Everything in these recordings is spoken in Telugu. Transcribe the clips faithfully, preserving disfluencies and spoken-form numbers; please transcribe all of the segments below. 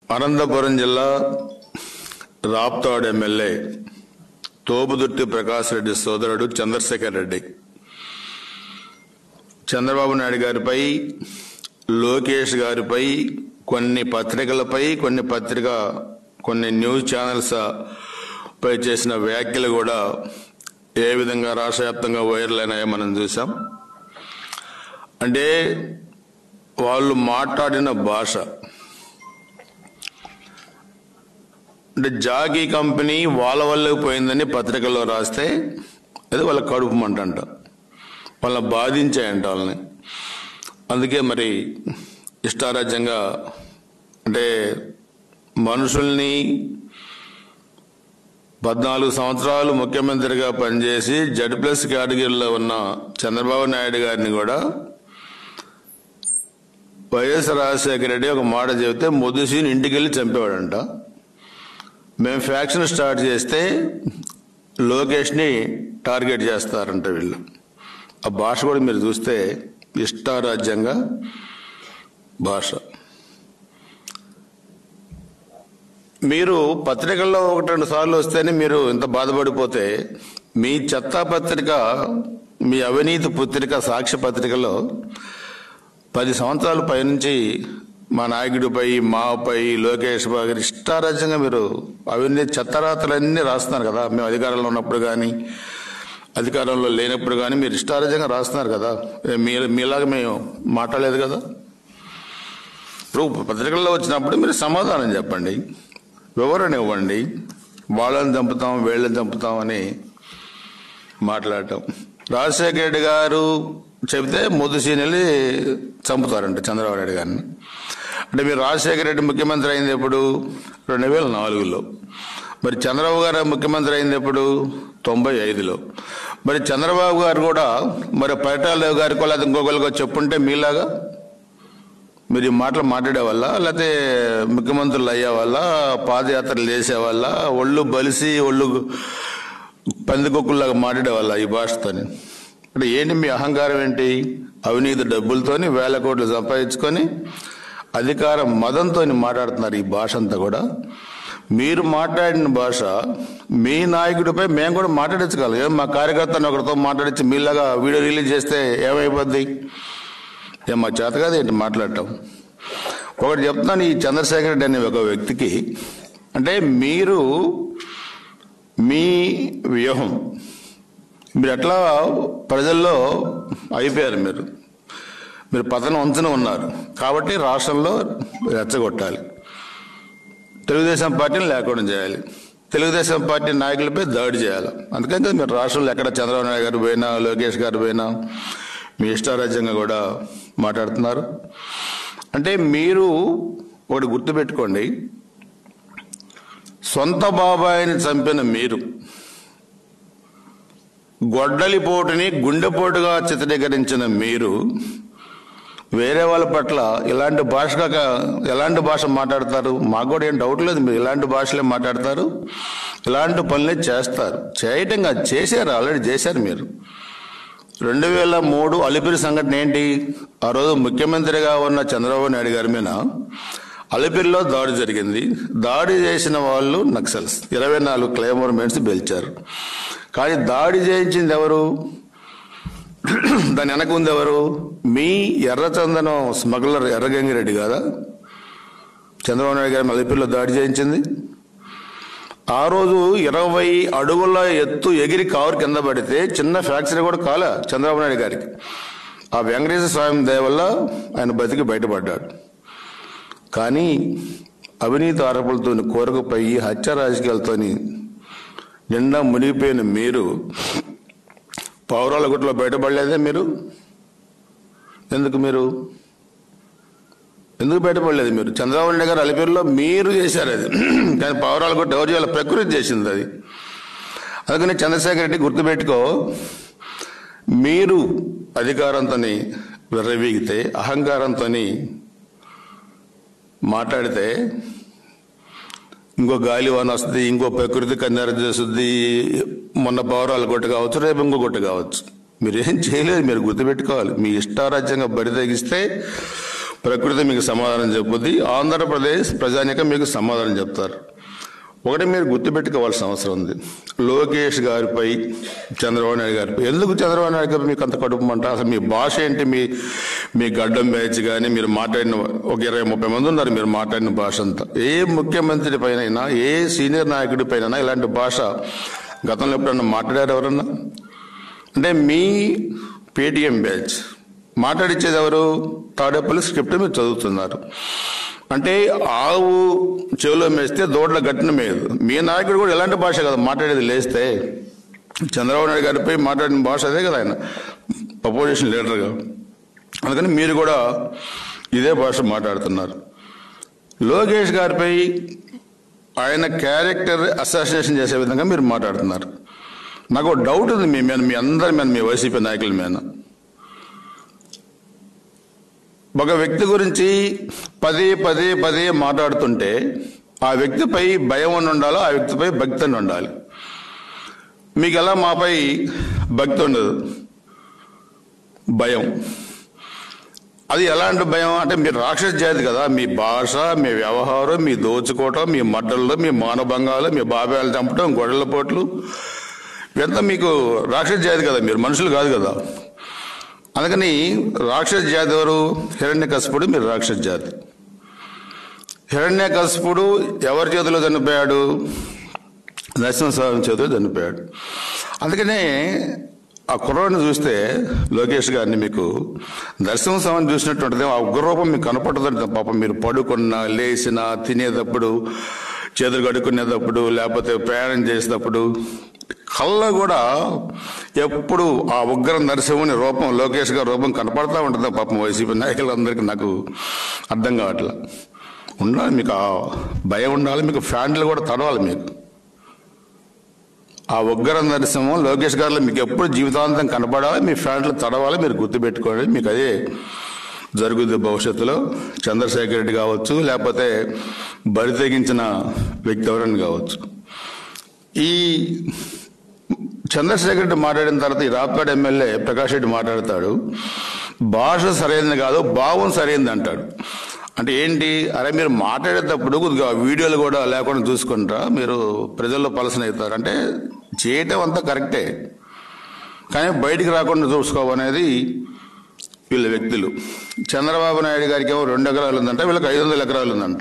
అనంతపురం జిల్లా రాప్తాడు ఎమ్మెల్యే తోపుదుర్తి ప్రకాష్ రెడ్డి సోదరుడు చంద్రశేఖర్ రెడ్డి చంద్రబాబు నాయుడు గారిపై, లోకేష్ గారిపై, కొన్ని పత్రికలపై, కొన్ని పత్రిక కొన్ని న్యూస్ ఛానల్స్ పై చేసిన వ్యాఖ్యలు కూడా ఏ విధంగా రాష్ట్ర వ్యాప్తంగా వైరల్ అయినాయో మనం చూసాం. అంటే వాళ్ళు మాట్లాడిన భాష అంటే జాకీ కంపెనీ వాళ్ళ వల్లే పోయిందని పత్రికల్లో రాస్తే అది వాళ్ళ కడుపు మంట అంట, వాళ్ళని బాధించాయంట వాళ్ళని. అందుకే మరి ఇష్టారాజ్యంగా అంటే మనుషుల్ని పద్నాలుగు సంవత్సరాలు ముఖ్యమంత్రిగా పనిచేసి జెడ్ ప్లస్ కేటగిరీలో ఉన్న చంద్రబాబు నాయుడు గారిని కూడా వైఎస్ రాజశేఖర రెడ్డి ఒక మాట చెబితే ముద్దుసీని ఇంటికి వెళ్ళి చంపేవాడంట. మేము ఫ్యాక్షన్ స్టార్ట్ చేస్తే లోకేష్ని టార్గెట్ చేస్తారంట వీళ్ళు. ఆ భాష కూడా మీరు చూస్తే ఇష్టారాజ్యంగా భాష. మీరు పత్రికల్లో ఒకటి రెండు సార్లు వస్తేనే మీరు ఇంత బాధపడిపోతే, మీ చెత్తా పత్రిక, మీ అవినీతి పత్రిక సాక్షి పత్రికలో పది సంవత్సరాల పైనుంచి మా నాయకుడిపై, మాపై, లోకేష్ బాబు గారి ఇష్టారాజ్యంగా మీరు అవినీతి చెత్తరాతలన్నీ రాస్తున్నారు కదా. మేము అధికారంలో ఉన్నప్పుడు కానీ అధికారంలో లేనప్పుడు కానీ మీరు ఇష్టారాజ్యంగా రాస్తున్నారు కదా. మీరు మీలాగా మేము మాట్లాడలేదు కదా. ఇప్పుడు పత్రికల్లో వచ్చినప్పుడు మీరు సమాధానం చెప్పండి, వివరణ ఇవ్వండి. వాళ్ళని చంపుతాం, వీళ్ళని చంపుతాం అని మాట్లాడటం. రాజశేఖర రెడ్డి గారు చెబితే ముద్దుసీనెళ్ళి చంపుతారంట చంద్రబాబు నాయుడు గారిని. అంటే మీరు రాజశేఖర రెడ్డి ముఖ్యమంత్రి అయింది ఎప్పుడు? రెండు వేల నాలుగులో. మరి చంద్రబాబు గారు ముఖ్యమంత్రి అయింది ఎప్పుడు? తొంభై ఐదులో. మరి చంద్రబాబు గారు కూడా మరి పరిటాలరావు గారికి లేదా ఇంకొకరికో చెప్పుంటే మీలాగా మీరు ఈ మాటలు మాట్లాడే వల్ల, లేకపోతే ముఖ్యమంత్రులు అయ్యే వల్ల, పాదయాత్రలు చేసే వల్ల, ఒళ్ళు బలిసి ఒళ్ళు పందికొక్కుల్లాగా మాట్లాడే వల్ల ఈ భాషతోని. అంటే ఏంటి మీ అహంకారం ఏంటి? అవినీతి డబ్బులతోని వేల కోట్లు సంపాదించుకొని అధికార మదంతో మాట్లాడుతున్నారు. ఈ భాష అంతా కూడా మీరు మాట్లాడిన భాష. మీ నాయకుడిపై మేము కూడా మాట్లాడించగలం. ఏం మా కార్యకర్తను ఒకరితో మాట్లాడించి మీలాగా వీడియో రిలీజ్ చేస్తే ఏమైపోద్ది? ఏం మా చేత కాదు ఏంటి మాట్లాడటం? ఒకటి చెప్తున్నాను, ఈ చంద్రశేఖర్ రెడ్డి అనే ఒక వ్యక్తికి అంటే మీరు మీ వ్యూహం, మీరు ఎట్లా ప్రజల్లో అయిపోయారు. మీరు మీరు పతనం వంచున ఉన్నారు కాబట్టి రాష్ట్రంలో రెచ్చగొట్టాలి, తెలుగుదేశం పార్టీని లేకుండా చేయాలి, తెలుగుదేశం పార్టీ నాయకులపై దాడి చేయాలి. అందుకని మీరు రాష్ట్రంలో ఎక్కడ చంద్రబాబు నాయుడు గారు పోయినా, లోకేష్ గారు పోయినా మీ ఇష్టారాజ్యంగా కూడా మాట్లాడుతున్నారు. అంటే మీరు ఒకటి గుర్తుపెట్టుకోండి, సొంత బాబాయిని చంపిన మీరు గొడ్డలిపోటుని గుండెపోటుగా చిత్రీకరించిన మీరు వేరే వాళ్ళ పట్ల ఇలాంటి భాషగా ఎలాంటి భాష మాట్లాడతారు? మాకు కూడా ఏం డౌట్ లేదు, మీరు ఇలాంటి భాషలే మాట్లాడతారు, ఇలాంటి పనులే చేస్తారు. చేయటం కాదు, చేశారు, ఆల్రెడీ చేశారు. మీరు రెండు వేల మూడు అలిపిరి సంఘటన ఏంటి? ఆ రోజు ముఖ్యమంత్రిగా ఉన్న చంద్రబాబు నాయుడు గారి మీద అలిపిరిలో దాడి జరిగింది. దాడి చేసిన వాళ్ళు నక్సల్స్. ఇరవై నాలుగు క్లైమోర్ మెన్స్ పిలిచారు. కానీ దాడి చేయించింది ఎవరు? దాని వెనక ఉంది ఎవరు? మీ ఎర్రచందనం స్మగ్లర్ ఎర్రగంగిరెడ్డి కాదా చంద్రబాబు నాయుడు గారి అలిపిరిలో దాడి చేయించింది? ఆ రోజు ఇరవై అడుగుల ఎత్తు ఎగిరి కారు కింద పడితే చిన్న ఫ్రాక్చర్ కూడా కాలే చంద్రబాబు నాయుడు గారికి. ఆ వెంకటేశ్వర స్వామి దయ వల్ల ఆయన బతికి బయటపడ్డాడు. కానీ అవినీతి ఆరోపణలతో కోరకపోయి హత్య రాజకీయాలతో నిండా మునిగిపోయిన మీరు పౌరాల గుట్లో బయటపడలేదే? మీరు ఎందుకు మీరు ఎందుకు బయటపడలేదు? మీరు చంద్రబాబు నాయుడు గారు అలిపిరిలో మీరు చేశారు అది, కానీ పౌరాల గుట్ట ఎవరు చేయాలి? ప్రకృతి చేసింది అది. అందుకని చంద్రశేఖర్ రెడ్డి గుర్తుపెట్టుకో, మీరు అధికారంతో విర్రవీగితే, అహంకారంతో మాట్లాడితే ఇంకో గాలివాన వస్తుంది, ఇంకో ప్రకృతి కన్నెర చేస్తుంది. మొన్న పౌరాల గుట్ట కావచ్చు, రేపు ఇంకో గుట్ట కావచ్చు. మీరేం చేయలేదు, మీరు గుర్తుపెట్టుకోవాలి. మీ ఇష్టారాజ్యంగా బరి తెగిస్తే ప్రకృతి మీకు సమాధానం చెప్పుద్ది, ఆంధ్రప్రదేశ్ ప్రజానికం మీకు సమాధానం చెప్తారు. ఒకటి మీరు గుర్తుపెట్టుకోవాల్సిన అవసరం ఉంది. లోకేష్ గారిపై, చంద్రబాబు నాయుడు గారిపై ఎందుకు చంద్రబాబు నాయుడు గారిపై మీకు అంత కడుపు మంట? అసలు మీ భాష ఏంటి? మీ మీ గడ్డం బ్యాచ్ కానీ మీరు మాట్లాడిన ఒక ఇరవై ముప్పై మంది ఉన్నారు మీరు మాట్లాడిన భాష అంతా. ఏ ముఖ్యమంత్రి పైన, ఏ సీనియర్ నాయకుడి పైన ఇలాంటి భాష గతంలో ఎప్పుడన్నా మాట్లాడారు ఎవరన్నా? అంటే మీ పేటీఎం బ్యాచ్ మాట్లాడిచ్చేది ఎవరు? తాడేపల్లి స్క్రిప్ట్ మీరు చదువుతున్నారు. అంటే ఆవు చెవిలో మేస్తే దోడ్ల గట్టిన మేదు. మీ నాయకుడు కూడా ఎలాంటి భాష కదా మాట్లాడేది. లేస్తే చంద్రబాబు నాయుడు గారిపై మాట్లాడిన భాష అదే కదా ఆయన అపోజిషన్ లీడర్గా. అందుకని మీరు కూడా ఇదే భాష మాట్లాడుతున్నారు. లోకేష్ గారిపై ఆయన క్యారెక్టర్ అసాసినేషన్ చేసే విధంగా మీరు మాట్లాడుతున్నారు. నాకు డౌట్ ఉంది మీ మీద, మీ అందరి మీద, మీ వైసీపీ నాయకుల మీద. ఒక వ్యక్తి గురించి పదే పదే పదే మాట్లాడుతుంటే ఆ వ్యక్తిపై భయం అని ఉండాలో, ఆ వ్యక్తిపై భక్తి అని ఉండాలి. మీకు ఎలా మాపై భక్తి ఉండదు, భయం. అది ఎలాంటి భయం అంటే మీరు రాక్షస జాతి కదా. మీ భాష, మీ వ్యవహారం, మీ దోచుకోవటం, మీ మడ్డల్లో, మీ మానభంగాలు, మీ బాబాయిలు చంపటం, గొడవల పోట్లు, ఇదంతా మీకు రాక్షస జాతి కదా. మీరు మనుషులు కాదు కదా. అందుకని రాక్షస జాతి ఎవరు? హిరణ్యకశిపుడు. మీరు రాక్షస జాతి. హిరణ్యకశిపుడు ఎవరి చేతిలో చనిపోయాడు? నరసింహస్వామి చేతిలో చనిపోయాడు. అందుకనే ఆ కుర్రాడిని చూస్తే లోకేష్ గారిని మీకు నరసింహస్వామిని చూసినట్టుంటుంది. ఆ ఉగ్రరూపం మీకు కనపడుతుంది. పాపం మీరు పడుకున్నా, లేచినా, తినేటప్పుడు, చేతులు కడుక్కునేటప్పుడు, లేకపోతే ప్రయాణం చేసేటప్పుడు కళ్ళ కూడా ఎప్పుడు ఆ ఉగ్ర నరసింహుని రూపం, లోకేష్ గారి రూపం కనపడతా ఉంటుంది. పాపం వైసీపీ నాయకులందరికీ నాకు అర్థం కావట్లా. ఉండాలి మీకు ఆ భయం ఉండాలి. మీకు ఫ్యాన్లు కూడా తడవాలి. మీకు ఆ ఉగ్ర నరసింహం లోకేష్ గారిలో మీకు ఎప్పుడు జీవితాంతం కనపడాలి. మీ ఫ్యాన్లు తడవాలి. మీరు గుర్తుపెట్టుకోండి. మీకు అదే జరుగుద్ది భవిష్యత్తులో. చంద్రశేఖర్ రెడ్డి కావచ్చు, లేకపోతే బరి తెగించిన వ్యక్తి ఎవరైనా కావచ్చు. ఈ చంద్రశేఖర్ రెడ్డి మాట్లాడిన తర్వాత ఈ రాప్తాడు ఎమ్మెల్యే ప్రకాష్ రెడ్డి మాట్లాడతాడు, భాష సరైనది కాదు, భావం సరైనది అంటాడు. అంటే ఏంటి? అరే మీరు మాట్లాడేటప్పుడు కొద్దిగా వీడియోలు కూడా లేకుండా చూసుకుంటారా? మీరు ప్రజల్లో పలసన అవుతారు. అంటే చేయటం అంతా కరెక్టే, కానీ బయటికి రాకుండా చూసుకోవనేది వీళ్ళ వ్యక్తులు. చంద్రబాబు నాయుడు గారికి ఏమో రెండు ఎకరాలు ఉందంట, వీళ్ళకి ఐదు వందల ఎకరాలు ఉందంట.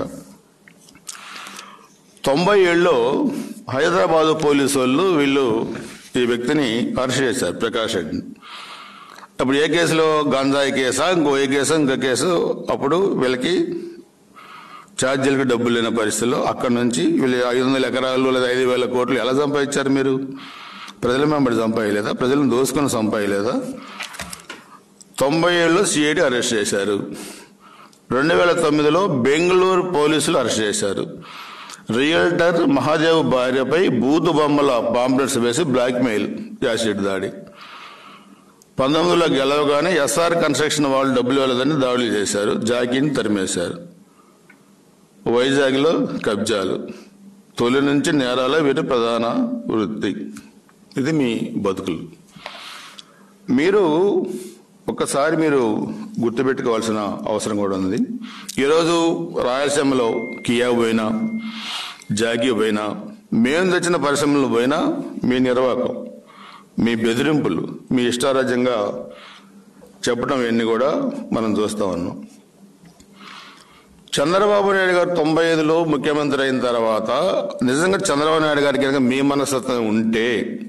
తొంభై ఏళ్ళలో హైదరాబాదు పోలీసు వాళ్ళు వీళ్ళు ఈ వ్యక్తిని అరెస్ట్ చేశారు, ప్రకాష్ రెడ్డిని. అప్పుడు ఏ కేసులో? గంజాయి కేసా, ఇంకో ఏ కేసు, ఇంకో కేసు. అప్పుడు వీళ్ళకి ఛార్జీలకు డబ్బులు లేని పరిస్థితుల్లో అక్కడి నుంచి వీళ్ళు ఐదు వందల ఎకరాలు లేదా ఐదు వేల కోట్లు ఎలా సంపాదించారు? మీరు ప్రజల వెంబడి సంపాదలేదా? ప్రజలను దోసుకొని సంపాదలేదా? తొంభై ఏళ్ళలో సిఐడి అరెస్ట్ చేశారు. రెండు వేల తొమ్మిదిలో బెంగళూరు పోలీసులు అరెస్ట్ చేశారు. రియల్టర్ మహాదేవ్ భార్యపై బూతు బొమ్మల పాంప్లెట్స్ వేసి బ్లాక్మెయిల్, యాసిడ్ దాడి. పంతొమ్మిదిలో గెలవగానే ఎస్ఆర్ కన్స్ట్రక్షన్ వాళ్ళు డబ్బులు ఇవ్వలేదని దాడులు చేశారు, జాకీని తరిమేశారు. వైజాగ్లో కబ్జాలు. తొలి నుంచి నేరాలే వీరి ప్రధాన వృత్తి. ఇది మీ బతుకులు. మీరు ఒక్కసారి మీరు గుర్తుపెట్టుకోవాల్సిన అవసరం కూడా ఉంది. ఈరోజు రాయలసీమలో కియా పోయినా, జాకీ పోయినా, మేము తెచ్చిన పరిశ్రమలు పోయినా మీ నిర్వాహకం, మీ బెదిరింపులు, మీ ఇష్టారాజ్యంగా చెప్పడం ఇవన్నీ కూడా మనం చూస్తా ఉన్నాం. చంద్రబాబు నాయుడు గారు తొంభై ఐదులో ముఖ్యమంత్రి అయిన తర్వాత నిజంగా చంద్రబాబు నాయుడు గారికి కనుక మీ మనస్తత్వం ఉంటే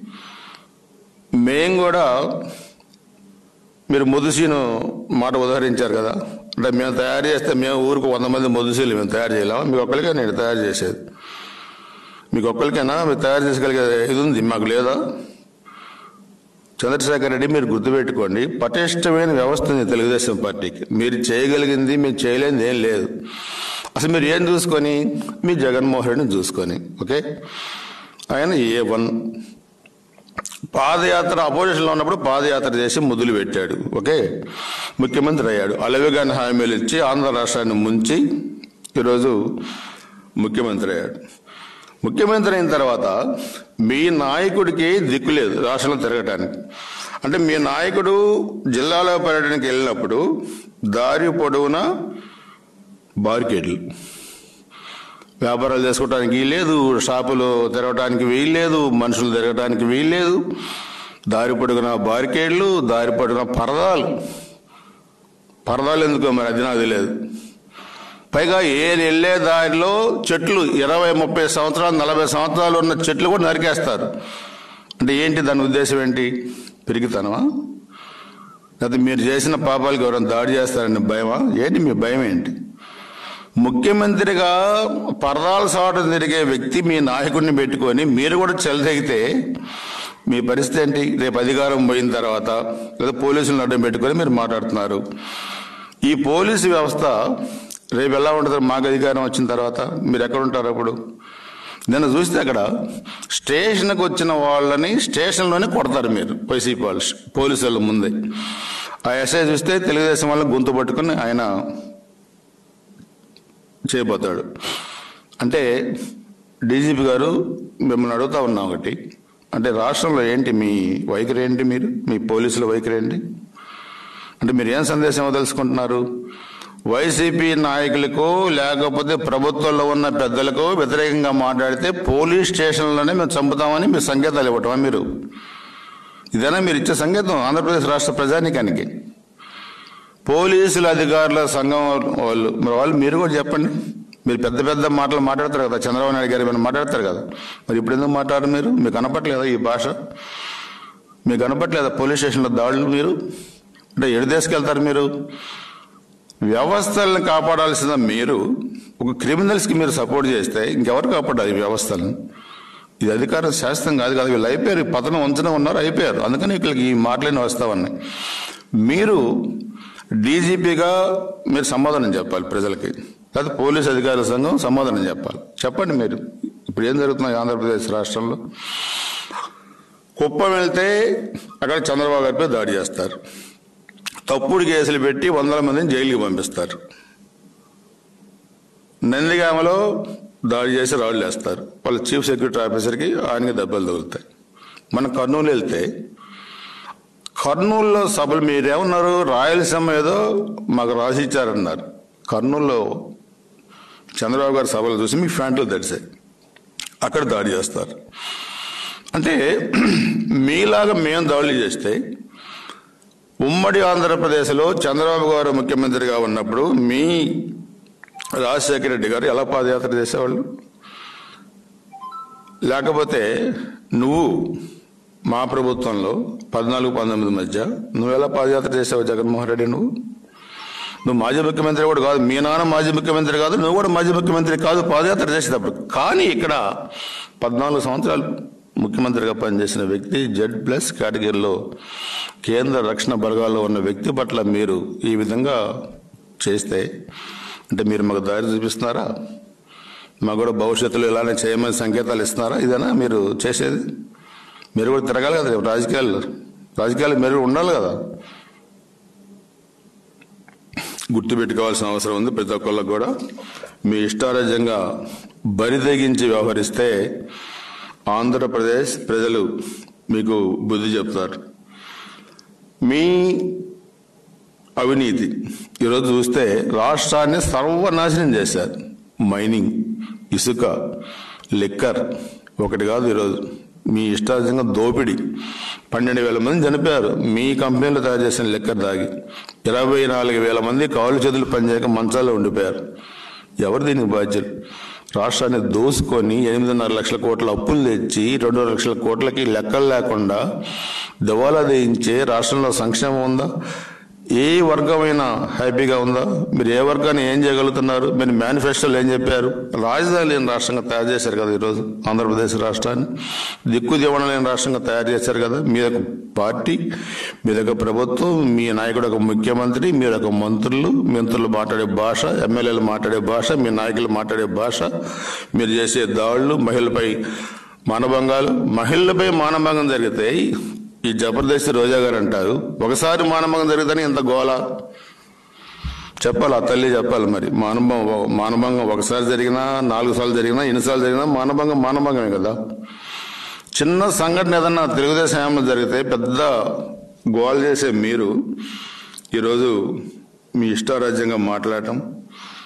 మేము కూడా, మీరు ముదుసీను మాట ఉదాహరించారు కదా, అంటే మేము తయారు చేస్తే మేము ఊరికి వంద మంది ముదుసీలు మేము తయారు చేయలేమా? మీకు ఒక్కరికే నేను తయారు చేసేది, మీకు ఒక్కరికైనా మీరు తయారు చేసుకోగలిగే ఇది ఉంది, మాకు లేదా? చంద్రశేఖర్ రెడ్డి మీరు గుర్తుపెట్టుకోండి, పటిష్టమైన వ్యవస్థ ఉంది తెలుగుదేశం పార్టీకి. మీరు చేయగలిగింది, మీరు చేయలేనిది ఏం లేదు. అసలు మీరు ఏం చూసుకొని? మీ జగన్మోహన్ రెడ్డిని చూసుకొని. ఓకే, ఆయన ఏ వన్ పాదయాత్ర అపోజిషన్లో ఉన్నప్పుడు పాదయాత్ర చేసి మొదలు పెట్టాడు. ఓకే, ముఖ్యమంత్రి అయ్యాడు. అలవిగాని హామీలు ఇచ్చి ఆంధ్ర రాష్ట్రాన్ని ముంచి ఈరోజు ముఖ్యమంత్రి అయ్యాడు. ముఖ్యమంత్రి అయిన తర్వాత మీ నాయకుడికి దిక్కు లేదు రాష్ట్రంలో తిరగటానికి. అంటే మీ నాయకుడు జిల్లాలో పర్యటనకి వెళ్ళినప్పుడు దారి పొడవునా బారికేడ్లు, వ్యాపారాలు చేసుకోవడానికి వీల్లేదు, షాపులు తిరగటానికి వీల్లేదు, మనుషులు తిరగటానికి వీల్లేదు, దారి పొడుగున బారికేడ్లు, దారి పొడుగున పరదాలు. పరదాలు ఎందుకో మరి అది నాకు తెలియదు. పైగా ఏ వెళ్ళే దారిలో చెట్లు ఇరవై ముప్పై సంవత్సరాలు నలభై సంవత్సరాలు ఉన్న చెట్లు కూడా నరికేస్తారు. అంటే ఏంటి దాని ఉద్దేశం? ఏంటి? పెరిగితనమా? లేదా మీరు చేసిన పాపాలకు ఎవరైనా దాడి చేస్తారని భయమా? ఏంటి మీ భయం ఏంటి? ముఖ్యమంత్రిగా పరదాలు సావటం తిరిగే వ్యక్తి మీ నాయకుడిని పెట్టుకొని మీరు కూడా చెలదెగితే మీ పరిస్థితి ఏంటి? రేపు అధికారం పోయిన తర్వాత లేదా పోలీసులను అడ్డం పెట్టుకొని మీరు మాట్లాడుతున్నారు. ఈ పోలీసు వ్యవస్థ రేపు ఎలా ఉంటుంది? మాకు అధికారం వచ్చిన తర్వాత మీరు ఎక్కడ ఉంటారు అప్పుడు? నేను చూస్తే అక్కడ స్టేషన్కి వచ్చిన వాళ్ళని స్టేషన్లోనే కొడతారు మీరు, వైసీపీ వాళ్ళు, పోలీసు వాళ్ళ ముందే. ఆ ఎస్ఐ చూస్తే తెలుగుదేశం వాళ్ళని గొంతు పట్టుకుని ఆయన చేయబోతాడు. అంటే డీజీపీ గారు మిమ్మల్ని అడుగుతా ఉన్నా ఒకటి, అంటే రాష్ట్రంలో ఏంటి మీ వైఖరి ఏంటి? మీరు మీ పోలీసుల వైఖరి ఏంటి? అంటే మీరు ఏం సందేశం ఇవ్వదలుచుకుంటున్నారు? వైసీపీ నాయకులకు లేకపోతే ప్రభుత్వంలో ఉన్న పెద్దలకు వ్యతిరేకంగా మాట్లాడితే పోలీస్ స్టేషన్లోనే మేము చంపుతామని మీరు సంకేతాలు ఇవ్వటమా? మీరు ఇదేనా మీరు ఇచ్చే సంకేతం ఆంధ్రప్రదేశ్ రాష్ట్ర ప్రజానీకానికి? పోలీసుల అధికారుల సంఘం వాళ్ళు మరి వాళ్ళు మీరు కూడా చెప్పండి. మీరు పెద్ద పెద్ద మాటలు మాట్లాడతారు కదా, చంద్రబాబు నాయుడు గారు ఏమైనా మాట్లాడతారు కదా, మరి ఇప్పుడు ఎందుకు మాట్లాడరు మీరు? మీకు కనపట్లేదా ఈ భాష? మీకు కనపట్లేదా పోలీస్ స్టేషన్లో దాడులు? మీరు అంటే ఎడు తీసుకెళ్తారు మీరు? వ్యవస్థలను కాపాడాల్సిన మీరు ఒక క్రిమినల్స్కి మీరు సపోర్ట్ చేస్తే ఇంకెవరు కాపాడాలి ఈ వ్యవస్థలను? ఇది అధికార శాస్త్రం కాదు కదా. వీళ్ళు అయిపోయారు, పతనం వంచనే ఉన్నారు, అయిపోయారు. అందుకని వీళ్ళకి ఈ మాటలేని వస్తావన్నాయి. మీరు డీజీపీగా మీరు సమాధానం చెప్పాలి ప్రజలకి, లేదా పోలీస్ అధికారుల సంఘం సమాధానం చెప్పాలి. చెప్పండి మీరు ఇప్పుడు ఏం జరుగుతున్నాయి ఆంధ్రప్రదేశ్ రాష్ట్రంలో? కుప్పం వెళ్తే అక్కడ చంద్రబాబు గారిపై దాడి చేస్తారు, తప్పుడు కేసులు పెట్టి వందల మందిని జైలుకి పంపిస్తారు. నందిగామలో దాడి చేసి రాళ్ళు వేస్తారు, వాళ్ళ చీఫ్ సెక్యూరిటీ ఆఫీసర్కి ఆయనకి దెబ్బలు తగులుతాయి. మన కర్నూలు వెళ్తే కర్నూలులో సభలు మీరేమన్నారు? రాయలసీమ ఏదో మాకు రాసి ఇచ్చారన్నారు. కర్నూలులో చంద్రబాబు గారి సభలు చూసి మీ ఫ్యాంట్లు తడిసాయి, అక్కడ దాడి చేస్తారు. అంటే మీలాగా మేము దాడులు చేస్తే ఉమ్మడి ఆంధ్రప్రదేశ్లో చంద్రబాబు గారు ముఖ్యమంత్రిగా ఉన్నప్పుడు మీ రాజశేఖర రెడ్డి గారు ఎలా పాదయాత్ర చేసేవాళ్ళు? లేకపోతే నువ్వు మా ప్రభుత్వంలో పద్నాలుగు పంతొమ్మిది మధ్య నువ్వు ఎలా పాదయాత్ర చేసావు జగన్మోహన్ రెడ్డి? నువ్వు నువ్వు మాజీ ముఖ్యమంత్రి కూడా కాదు, మీ నాన్న మాజీ ముఖ్యమంత్రి కాదు, నువ్వు కూడా మాజీ ముఖ్యమంత్రి కాదు పాదయాత్ర చేసేటప్పుడు. కానీ ఇక్కడ పద్నాలుగు సంవత్సరాలు ముఖ్యమంత్రిగా పనిచేసిన వ్యక్తి, జెడ్ ప్లస్ కేటగిరీలో కేంద్ర రక్షణ బలగాల్లో ఉన్న వ్యక్తి పట్ల మీరు ఈ విధంగా చేస్తే అంటే మీరు మాకు దారి చూపిస్తున్నారా? మాకు కూడా భవిష్యత్తులో ఇలానే చేయమని సంకేతాలు ఇస్తున్నారా? ఇదేనా మీరు చేసేది? మీరు కూడా తిరగాలి కదా రాజకీయాలు, రాజకీయాలు మీరు ఉండాలి కదా. గుర్తుపెట్టుకోవాల్సిన అవసరం ఉంది ప్రతి ఒక్కళ్ళకు కూడా. మీ ఇష్టారాజ్యంగా బరి తెగించి వ్యవహరిస్తే ఆంధ్రప్రదేశ్ ప్రజలు మీకు బుద్ధి చెప్తారు. మీ అవినీతి ఈరోజు చూస్తే రాష్ట్రాన్ని సర్వనాశనం చేశారు. మైనింగ్, ఇసుక, లిక్కర్ ఒకటి కాదు. ఈరోజు మీ ఇష్టార్థంగా దోపిడీ, పన్నెండు వేల మంది చనిపోయారు మీ కంపెనీలో తయారు చేసిన లిక్కర్ తాగి. ఇరవై నాలుగు వేల మంది కాళ్ళు చేతులు పనిచేయక మంచాల్లో ఉండిపోయారు. ఎవరు దీనికి బాధ్యులు? రాష్ట్రాన్ని దోసుకొని ఎనిమిదిన్నర లక్షల కోట్ల అప్పులు తెచ్చి రెండు లక్షల కోట్లకి లెక్కలు లేకుండా దివాలా దేయించే రాష్ట్రంలో సంక్షేమం ఉందా? ఏ వర్గమైనా హ్యాపీగా ఉందా? మీరు ఏ వర్గాన్ని ఏం చేయగలుగుతున్నారు? మీరు మేనిఫెస్టోలో ఏం చెప్పారు? రాజధాని లేని రాష్ట్రంగా తయారు చేశారు కదా ఈరోజు ఆంధ్రప్రదేశ్ రాష్ట్రాన్ని. దిక్కు దివణ లేని రాష్ట్రంగా తయారు చేశారు కదా. మీ యొక్క పార్టీ, మీ యొక్క ప్రభుత్వం, మీ నాయకుడు ఒక ముఖ్యమంత్రి, మీరు ఒక మంత్రులు, మంత్రులు మాట్లాడే భాష, ఎమ్మెల్యేలు మాట్లాడే భాష, మీ నాయకులు మాట్లాడే భాష, మీరు చేసే దాడులు, మహిళలపై మానభంగాలు. మహిళలపై మానభంగం జరిగితే ఈ జబర్దస్త్ రోజా గారు అంటారు ఒకసారి మానభంగం జరిగితేనే ఇంత గోల చెప్పాలి, ఆ తల్లి చెప్పాలి. మరి మానభంగం మానభంగం ఒకసారి జరిగినా, నాలుగు సార్లు జరిగినా, ఎన్నిసార్లు జరిగినా మానభంగం మానభంగమే కదా. చిన్న సంఘటన ఏదన్నా తెలుగుదేశం హయాంలో జరిగితే పెద్ద గోల చేసే మీరు ఈరోజు మీ ఇష్టారాజ్యంగా మాట్లాడటం,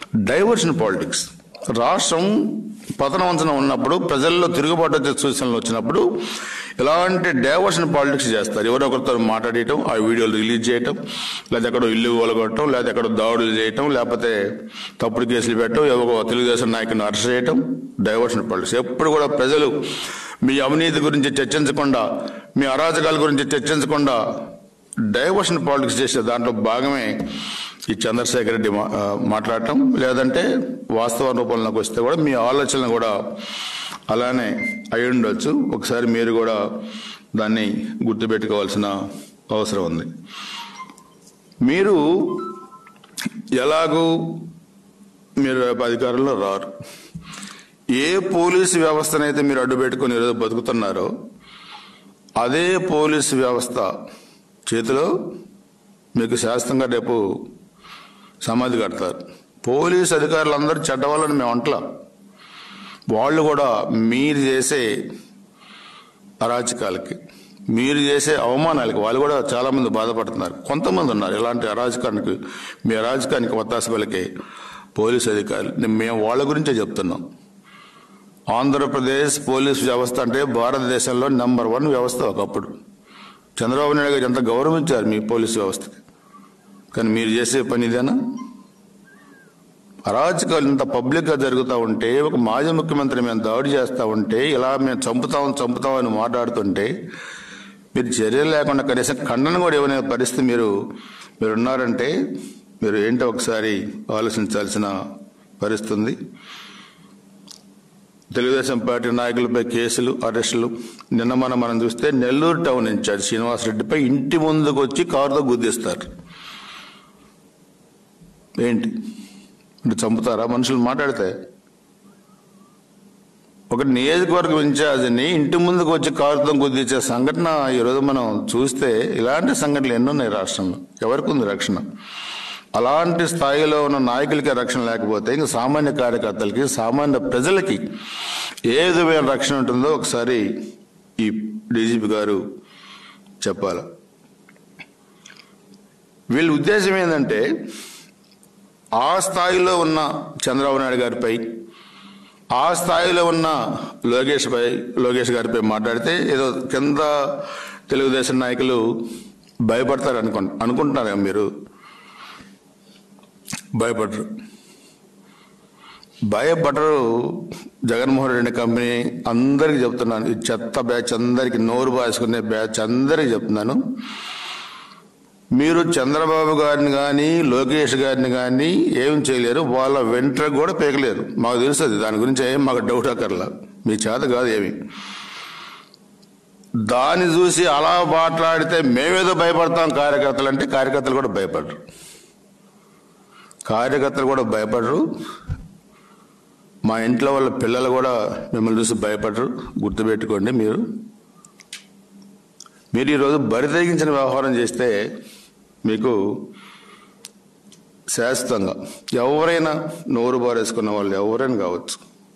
డైవర్షన్ పాలిటిక్స్. రాష్ట్రం పతనవంచన ఉన్నప్పుడు, ప్రజల్లో తిరుగుబాటు వచ్చే సూచనలు వచ్చినప్పుడు ఇలాంటి డైవర్షన్ పాలిటిక్స్ చేస్తారు. ఎవరో ఒకరితో మాట్లాడటం, ఆ వీడియోలు రిలీజ్ చేయటం, లేదా ఎక్కడో ఇల్లు కూలగొట్టడం, లేదా ఎక్కడో దాడులు చేయటం, లేకపోతే తప్పుడు కేసులు పెట్టడం, ఎవరో తెలుగుదేశం నాయకుని అరెస్ట్ చేయటం. Diversion politics. ఎప్పుడు కూడా ప్రజలు మీ అవినీతి గురించి చర్చించకుండా, మీ అరాచకాల గురించి చర్చించకుండా డైవర్షన్ పాలిటిక్స్ చేసే దాంట్లో భాగమే ఈ చంద్రశేఖర్ రెడ్డి మాట్లాడటం. లేదంటే వాస్తవ రూపంలోకి వస్తే కూడా మీ ఆలోచనలు కూడా అలానే అయి ఉండొచ్చు. ఒకసారి మీరు కూడా దాన్ని గుర్తుపెట్టుకోవాల్సిన అవసరం ఉంది. మీరు ఎలాగూ మీరు అధికారంలో రారు. ఏ పోలీసు వ్యవస్థనైతే మీరు అడ్డు పెట్టుకుని ఈరోజు బతుకుతున్నారో అదే పోలీసు వ్యవస్థ చేతిలో మీకు శాస్త్రంగా రేపు సమాధి కడతారు. పోలీసు అధికారులందరూ చెడ్డవాళ్ళని మేము అంటలా. వాళ్ళు కూడా మీరు చేసే అరాచకాలకి, మీరు చేసే అవమానాలకి వాళ్ళు కూడా చాలా మంది బాధపడుతున్నారు. కొంతమంది ఉన్నారు ఇలాంటి అరాచకానికి, మీ అరాచకానికి ఒత్తాస పలికే పోలీసు అధికారులు. మేము వాళ్ళ గురించే చెప్తున్నాం. ఆంధ్రప్రదేశ్ పోలీసు వ్యవస్థ అంటే భారతదేశంలో నెంబర్ వన్ వ్యవస్థ ఒకప్పుడు. చంద్రబాబు నాయుడు గారు ఎంత గౌరవించారు మీ పోలీసు వ్యవస్థకి. కానీ మీరు చేసే పని ఇదేనా? అరాచకాలు ఇంత పబ్లిక్గా జరుగుతూ ఉంటే, ఒక మాజీ ముఖ్యమంత్రి మేము దాడి చేస్తూ ఉంటే, ఇలా మేము చంపుతాం చంపుతాం అని మాట్లాడుతుంటే మీరు చర్యలు లేకుండా కనీసం ఖండన కూడా ఏమనే పరిస్థితి మీరు మీరు ఉన్నారంటే మీరు ఏంటో ఒకసారి ఆలోచించాల్సిన పరిస్థితి ఉంది. తెలుగుదేశం పార్టీ నాయకులపై కేసులు, అరెస్టులు. నిన్న మనం మనం చూస్తే నెల్లూరు టౌన్ ఇన్ఛార్జ్ శ్రీనివాసరెడ్డిపై ఇంటి ముందుకు వచ్చి కారుతో గుద్దేస్తారు. ఏంటి అంటే చంపుతారా మనుషులు మాట్లాడితే? ఒక నియోజకవర్గం ఇన్ఛార్జిని ఇంటి ముందుకు వచ్చి కారుతో గుద్దించే సంఘటన ఈరోజు మనం చూస్తే ఇలాంటి సంఘటనలు ఎన్నున్నాయి రాష్ట్రంలో. ఎవరికి ఉంది రక్షణ? అలాంటి స్థాయిలో ఉన్న నాయకులకి రక్షణ లేకపోతే ఇంకా సామాన్య కార్యకర్తలకి, సామాన్య ప్రజలకి ఏ విధమైన రక్షణ ఉంటుందో ఒకసారి ఈ డీజీపీ గారు చెప్పాలి. వీళ్ళ ఉద్దేశం ఏంటంటే ఆ స్థాయిలో ఉన్న చంద్రబాబు నాయుడు గారిపై, ఆ స్థాయిలో ఉన్న లోకేష్ పై లోకేష్ గారిపై మాట్లాడితే ఏదో కింద తెలుగుదేశం నాయకులు భయపడతారు అనుకు అనుకుంటున్నారా మీరు? భయపడరు భయపడరు జగన్మోహన్ రెడ్డి కంపెనీ అందరికి చెప్తున్నాను. ఈ చెత్త బ్యాచ్ అందరికి, నోరు బాసుకునే బ్యాచ్ అందరికి చెప్తున్నాను. మీరు చంద్రబాబు గారిని కానీ లోకేష్ గారిని కానీ ఏం చేయలేరు. వాళ్ళ వెంట్ర కూడా పేకలేరు. మాకు తెలుస్తుంది. దాని గురించి ఏం మాకు డౌట్ అక్కర్లా. మీ చేత కాదు ఏమి. దాన్ని చూసి అలా మాట్లాడితే మేమేదో భయపడతాం కార్యకర్తలు అంటే కార్యకర్తలు కూడా భయపడరు. కార్యకర్తలు కూడా భయపడరు. మా ఇంట్లో వాళ్ళ పిల్లలు కూడా మిమ్మల్ని చూసి భయపడరు. గుర్తుపెట్టుకోండి. మీరు మీరు ఈరోజు బరితెగించిన వ్యవహారం చేస్తే మీకు శాశ్వతంగా ఎవరైనా నోరు బారేసుకున్న వాళ్ళు ఎవరైనా కావచ్చు,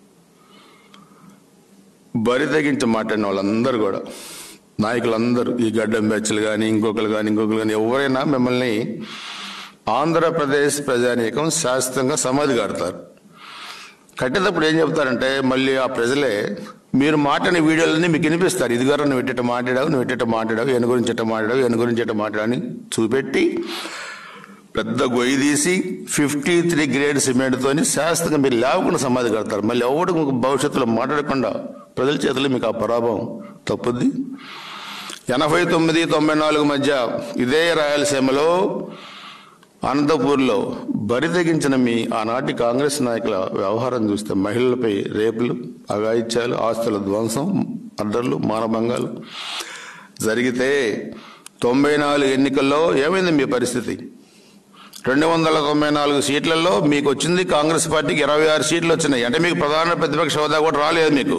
బరి తెగించి మాట్లాడిన వాళ్ళందరూ కూడా, నాయకులందరూ, ఈ గడ్డం బ్యాచ్లు కానీ ఇంకొకరు కానీ ఇంకొకరు కానీ ఎవరైనా మిమ్మల్ని ఆంధ్రప్రదేశ్ ప్రజానీకం శాశ్వతంగా సమాధి కడతారు. కట్టేటప్పుడు ఏం చెప్తారంటే మళ్ళీ ఆ ప్రజలే మీరు మాట్లాడిన వీడియోలన్నీ మీకు వినిపిస్తారు. ఇదిగారు నువ్వు ఎట్టేట మాట్లాడావు, నువ్వు ఎట్టేట మాట్లాడావు, ఎను గురించి ఎట్ట మాట్లాడావు, ఎను గురించి ఎట్ట మాట్లాడని చూపెట్టి పెద్ద గొయ్యి తీసి ఫిఫ్టీ త్రీ గ్రేడ్ సిమెంట్తోని శాశ్వతంగా మీరు లేవకుండా సమాధి కడతారు. మళ్ళీ ఎవడు భవిష్యత్తులో మాట్లాడకుండా ప్రజల చేతుల్లో మీకు ఆ పరాభవం తప్పుద్ది. ఎనభై తొమ్మిది తొంభై నాలుగు మధ్య ఇదే రాయలసీమలో అనంతపూర్లో బరి తెగించిన మీ ఆనాటి కాంగ్రెస్ నాయకుల వ్యవహారం చూస్తే మహిళలపై రేపులు, అఘాయిత్యాలు, ఆస్తుల ధ్వంసం, అడ్డర్లు, మానభంగాలు జరిగితే తొంభై నాలుగు ఎన్నికల్లో ఏమైంది మీ పరిస్థితి? రెండు వందల తొంభై నాలుగు సీట్లలో మీకు వచ్చింది కాంగ్రెస్ పార్టీకి ఇరవై ఆరు సీట్లు వచ్చినాయి. అంటే మీకు ప్రధాన ప్రతిపక్ష హోదా కూడా రాలేదు మీకు.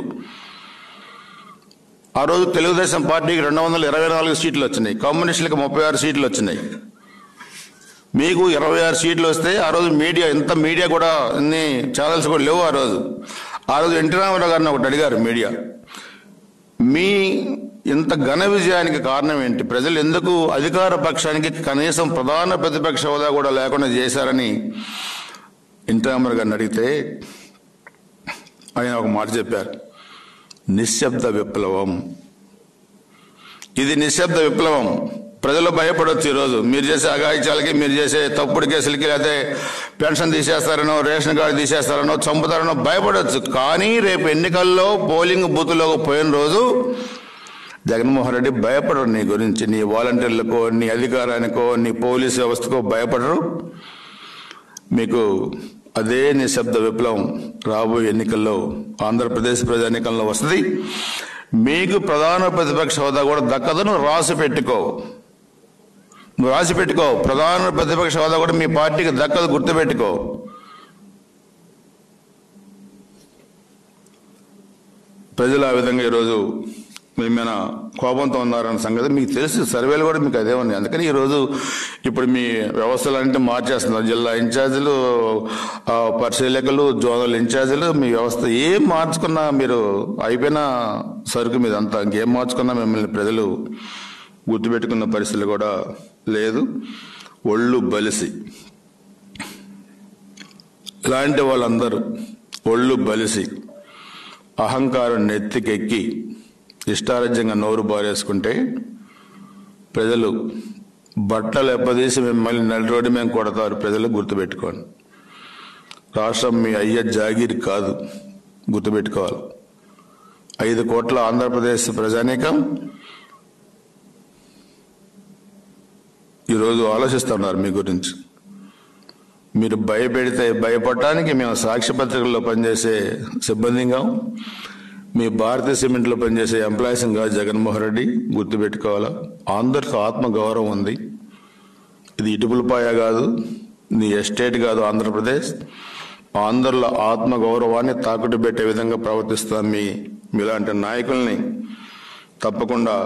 ఆ రోజు తెలుగుదేశం పార్టీకి రెండు వందల ఇరవై నాలుగు సీట్లు వచ్చినాయి, కమ్యూనిస్టులకు ముప్పై ఆరు సీట్లు వచ్చినాయి. మీకు ఇరవై ఆరు సీట్లు వస్తే ఆ రోజు మీడియా, ఇంత మీడియా కూడా అన్ని ఛానల్స్ కూడా లేవు ఆ రోజు. ఆ రోజు ఎన్టీ రామారావు గారిని ఒకటి అడిగారు మీడియా, మీ ఇంత ఘన విజయానికి కారణం ఏంటి? ప్రజలు ఎందుకు అధికార పక్షానికి కనీసం ప్రధాన ప్రతిపక్ష హోదా కూడా లేకుండా చేశారని ఎన్టీ రామారావు గారిని అడిగితే ఆయన ఒక మాట చెప్పారు, నిశ్శబ్ద విప్లవం. ఇది నిశ్శబ్ద విప్లవం. ప్రజలు భయపడవచ్చు. ఈరోజు మీరు చేసే అఘాయిత్యాలకి, మీరు చేసే తప్పుడు కేసులకి, లేకపోతే పెన్షన్ తీసేస్తారనో, రేషన్ కార్డు తీసేస్తారనో, చంపుతారనో భయపడవచ్చు. కానీ రేపు ఎన్నికల్లో పోలింగ్ బూత్లోకి పోయిన రోజు జగన్మోహన్ రెడ్డి భయపడరు. నీ గురించి, నీ వాలంటీర్లకో, నీ అధికారానికో, నీ పోలీసు వ్యవస్థకో భయపడరు. మీకు అదే నిశ్శబ్ద విప్లవం రాబోయే ఎన్నికల్లో, ఆంధ్రప్రదేశ్ ప్రజా ఎన్నికల్లో వస్తుంది. మీకు ప్రధాన ప్రతిపక్ష హోదా కూడా దక్కదు. నువ్వు రాసి పెట్టుకో, నువ్వు రాసి పెట్టుకో. ప్రధాన ప్రతిపక్ష హోదా కూడా మీ పార్టీకి దక్కదు, గుర్తుపెట్టుకో. ప్రజలు ఆ విధంగా ఈరోజు మీ మీద కోపంతో ఉన్నారన్న సంగతి మీకు తెలుసు. సర్వేలు కూడా మీకు అదే ఉన్నాయి. అందుకని ఈరోజు ఇప్పుడు మీ వ్యవస్థలన్నింటినీ మార్చేస్తున్నారు. జిల్లా ఇన్ఛార్జీలు, పరిశీలకులు, జోనల్ ఇన్ఛార్జీలు, మీ వ్యవస్థ ఏం మార్చుకున్నా మీరు అయిపోయిన సరుకు మీద అంతా. ఇంకేం మార్చుకున్నా మిమ్మల్ని ప్రజలు గుర్తుపెట్టుకున్న పరిస్థితులు కూడా లేదు. ఒళ్ళు బలిసి ఇలాంటి వాళ్ళందరూ ఒళ్ళు బలిసి అహంకారం నెత్తికెక్కి ఇష్టారాజ్యంగా నోరు బారేసుకుంటే ప్రజలు బట్టలు ఎప్పదీసి మిమ్మల్ని నడి రోడ్డు మేము కొడతారు. ప్రజలు గుర్తుపెట్టుకోండి. రాష్ట్రం మీ అయ్య జాగీర్ కాదు, గుర్తుపెట్టుకోవాలి. ఐదు కోట్ల ఆంధ్రప్రదేశ్ ప్రజానీకం ఈరోజు ఆలోచిస్తున్నారు మీ గురించి. మీరు భయపెడితే భయపడటానికి మేము సాక్ష్య పత్రికల్లో పనిచేసే సిబ్బందిగా, మీ భారతీయ సిమెంట్లో పనిచేసే ఎంప్లాయీస్గా జగన్మోహన్ రెడ్డి గుర్తుపెట్టుకోవాలా. ఆంధ్రకు ఆత్మగౌరవం ఉంది. ఇది ఇటుపులపాయ కాదు, నీ ఎస్టేట్ కాదు ఆంధ్రప్రదేశ్. ఆంధ్రుల ఆత్మగౌరవాన్ని తాకట్టు పెట్టే విధంగా ప్రవర్తిస్తాం. మీ మీలాంటి నాయకుల్ని తప్పకుండా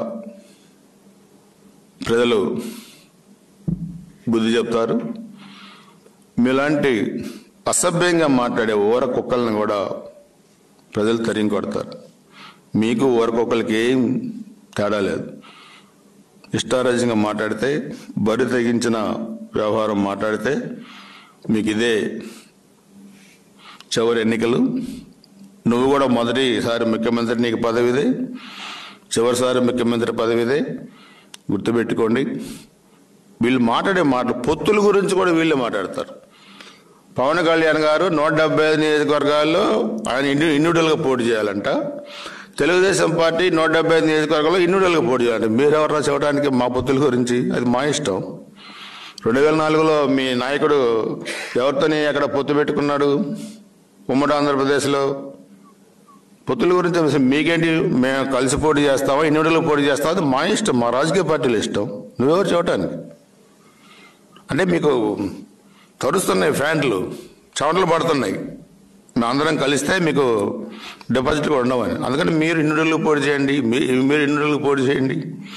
ప్రజలు బుద్ధి చెప్తారు. మీలాంటి అసభ్యంగా మాట్లాడే ఊర కుక్కలను కూడా ప్రజలు తరిమి కొడతారు. మీకు ఊర కుక్కలకి ఏం తేడా లేదు. ఇష్టారాజ్యంగా మాట్లాడితే, బరి తెగించిన వ్యవహారం మాట్లాడితే మీకు ఇదే చివరి ఎన్నికలు. నువ్వు కూడా మొదటిసారి ముఖ్యమంత్రి, నీకు పదవిదే. చివరిసారి ముఖ్యమంత్రి పదవిదే, గుర్తుపెట్టుకోండి. వీళ్ళు మాట్లాడే మాటలు, పొత్తుల గురించి కూడా వీళ్ళే మాట్లాడతారు. పవన్ కళ్యాణ్ గారు నూట డెబ్బై ఐదు నియోజకవర్గాల్లో ఆయన ఇన్ను ఇన్నుడలుగా పోటీ చేయాలంట. తెలుగుదేశం పార్టీ నూట డెబ్బై ఐదు నియోజకవర్గాల్లో ఇన్నుడలుగా పోటీ చేయాలంట. మీరెవరన్నా చెప్పడానికి మా పొత్తుల గురించి? అది మా ఇష్టం. రెండు వేల నాలుగులో మీ నాయకుడు ఎవరితోని అక్కడ పొత్తు పెట్టుకున్నాడు ఉమ్మడి ఆంధ్రప్రదేశ్లో? పొత్తుల గురించి మీకేంటి? మేము కలిసి పోటీ చేస్తామా, ఇన్నుడలుగా పోటీ చేస్తామా? అది మా ఇష్టం, మా రాజకీయ పార్టీల ఇష్టం. నువ్వెవరు చెప్పడానికి? అంటే మీకు తరుస్తున్నాయి ఫ్యాంట్లు, చెమటలు పడుతున్నాయి. మేము అందరం కలిస్తే మీకు డిపాజిట్ కూడా ఉండవని. అందుకని మీరు ఇన్నుడలకు పోటీ చేయండి, మీరు ఇన్నుడలకు పోటీ చేయండి.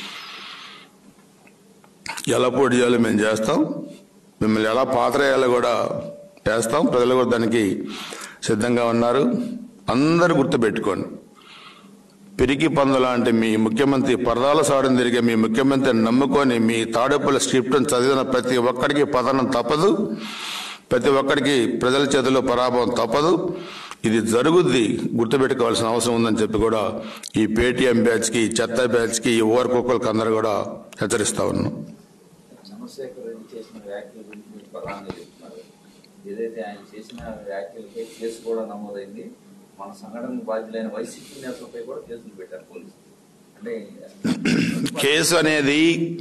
ఎలా పోటీ చేయాలో మేము చేస్తాం. మిమ్మల్ని ఎలా పాత్ర వేయాలో కూడా చేస్తాం. ప్రజలు కూడా దానికి సిద్ధంగా ఉన్నారు. అందరూ గుర్తుపెట్టుకోండి. పిరికి పందుల అంటే మీ ముఖ్యమంత్రి, పరదాల సాడని తిరిగే మీ ముఖ్యమంత్రిని నమ్ముకొని మీ తాడేపల్లి స్క్రిప్ట్ను చదివిన ప్రతి ఒక్కడికి పతనం తప్పదు. ప్రతి ఒక్కడికి ప్రజల చేతిలో పరాభవం తప్పదు. ఇది జరుగుద్ది, గుర్తుపెట్టుకోవాల్సిన అవసరం ఉందని చెప్పి కూడా ఈ పేటీఎం బ్యాచ్కి, చెత్త బ్యాచ్కి, ఈ ఓవర్ కుక్కలకి అందరూ కూడా హెచ్చరిస్తా ఉన్నాం. చంద్రశేఖర్ రెడ్డి చేసిన వ్యాఖ్యల గురించి మీరు ప్రధానంగా చెప్తున్నారు. ఏదైతే ఆయన చేసిన వ్యాఖ్యలపై కేసు కూడా నమోదైంది. మన సంఘటన బాధ్యులైన వైసీపీ నేతలపై కూడా కేసులు పెట్టారు పోలీసులు. అంటే కేసు అనేది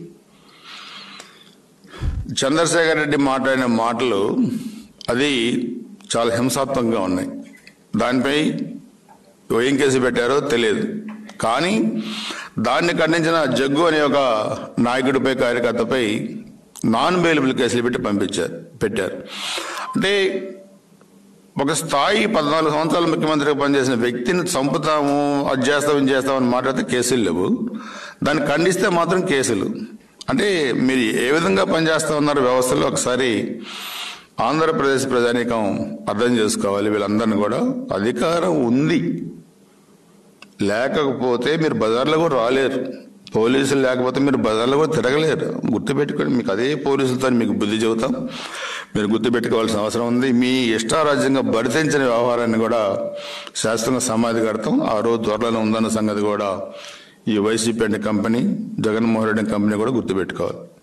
చంద్రశేఖర్ రెడ్డి మాట్లాడిన మాటలు అది చాలా హింసాత్మకంగా ఉన్నాయి. దానిపై ఏం కేసు పెట్టారో తెలియదు. కానీ దాన్ని ఖండించిన జగ్గు అనే ఒక నాయకుడిపై, కార్యకర్తపై నాన్ బెయిలబుల్ కేసులు పెట్టి పంపించారు పెట్టారు. అంటే ఒక స్థాయి పద్నాలుగు సంవత్సరాలు ముఖ్యమంత్రిగా పనిచేసిన వ్యక్తిని చంపుతాము, అది చేస్తాం, ఇది చేస్తామని మాట్లాడితే కేసులు లేవు. దాన్ని ఖండిస్తే మాత్రం కేసులు. అంటే మీరు ఏ విధంగా పనిచేస్తా ఉన్నారు వ్యవస్థలో ఒకసారి ఆంధ్రప్రదేశ్ ప్రజానీకం అర్థం చేసుకోవాలి. వీళ్ళందరినీ కూడా అధికారం ఉంది, లేకపోతే మీరు బజార్లో కూడా రాలేరు. పోలీసులు లేకపోతే మీరు బజార్లో కూడా తిరగలేరు. గుర్తుపెట్టుకోండి, మీకు అదే పోలీసులతో మీకు బుద్ధి చెబుతాం. మీరు గుర్తుపెట్టుకోవాల్సిన అవసరం ఉంది. మీ ఇష్టారాజ్యంగా బడితెంచిన వ్యవహారాన్ని కూడా శాస్త్రంగా సమాధి కడతాం. ఆ రోజు త్వరలో ఉందన్న సంగతి కూడా ఈ వైసీపీ అనే కంపెనీ, జగన్మోహన్ రెడ్డి కంపెనీ కూడా గుర్తుపెట్టుకోవాలి.